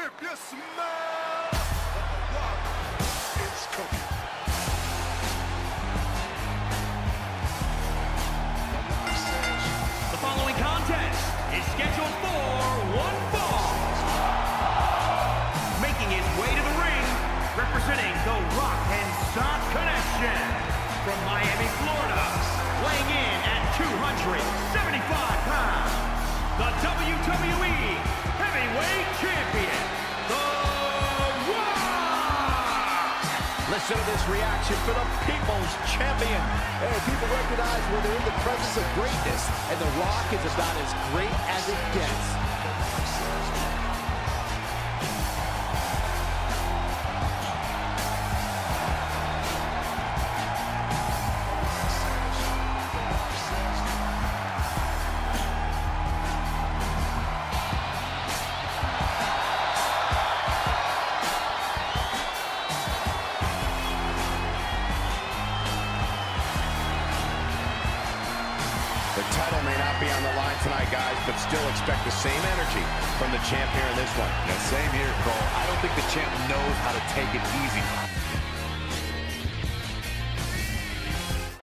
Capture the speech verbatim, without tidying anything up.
If you smell what is cooking. The following contest is scheduled for one fall. Making his way to the ring, representing the Rock and Sock Connection. From Miami, Florida, weighing in at two hundred seventy-five pounds, the W W E Heavyweight Champion, The Rock! Listen to this reaction for the People's Champion. Hey, people recognize when they're in the presence of greatness, and The Rock is about as great as it gets. The title may not be on the line tonight, guys, but still expect the same energy from the champ here in this one. Yeah, same here, Cole. I don't think the champ knows how to take it easy.